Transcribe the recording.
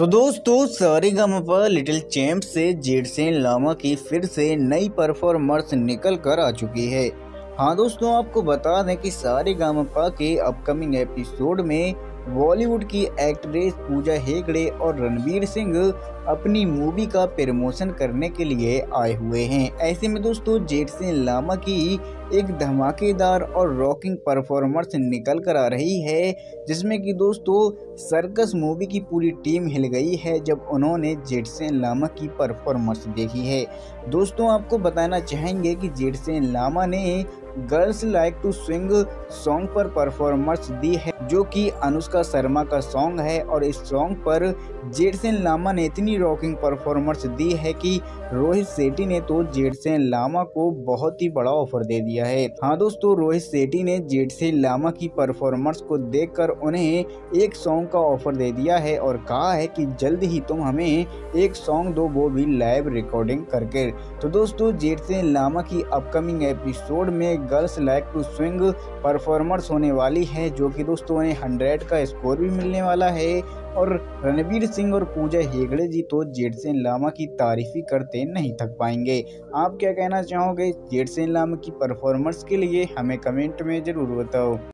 तो दोस्तों Sa Re Ga Ma Pa little champ से जेडसेन लामा की फिर से नई परफॉर्मेंस निकल कर आ चुकी है। हाँ दोस्तों, आपको बता दें कि सारेगामापा के अपकमिंग एपिसोड में बॉलीवुड की एक्ट्रेस पूजा हेगड़े और रणवीर सिंह अपनी मूवी का प्रमोशन करने के लिए आए हुए हैं। ऐसे में दोस्तों जेडसेन लामा की एक धमाकेदार और रॉकिंग परफॉर्मेंस निकल कर आ रही है, जिसमें कि दोस्तों सर्कस मूवी की पूरी टीम हिल गई है जब उन्होंने जेडसेन लामा की परफॉर्मेंस देखी है। दोस्तों आपको बताना चाहेंगे कि जेडसेन लामा ने girls like to swing song पर परफॉर्मेंस दी है, जो कि अनुष्का शर्मा का सॉन्ग है। और इस सॉन्ग पर जेडसेन लामा ने इतनी रॉकिंग परफॉर्मेंस दी है कि रोहित शेट्टी ने तो जेडसेन लामा को बहुत ही बड़ा ऑफर दे दिया है। हाँ दोस्तों, रोहित शेट्टी ने जेडसेन लामा की परफॉर्मेंस को देखकर उन्हें एक सॉन्ग का ऑफर दे दिया है और कहा है कि जल्द ही तुम हमें एक सॉन्ग दो, वो भी लाइव रिकॉर्डिंग करके। तो दोस्तों जेडसेन लामा की अपकमिंग एपिसोड में girls like to swing performance होने वाली है, जो कि दोस्तों उन्हें 100 का स्कोर भी मिलने वाला है। और रणवीर सिंह और पूजा हेगड़े जी तो जेडसेन लामा की तारीफ ही करते नहीं थक पाएंगे। आप क्या कहना चाहोगे जेडसेन लामा की परफॉर्मेंस के लिए? हमें कमेंट में जरूर बताओ।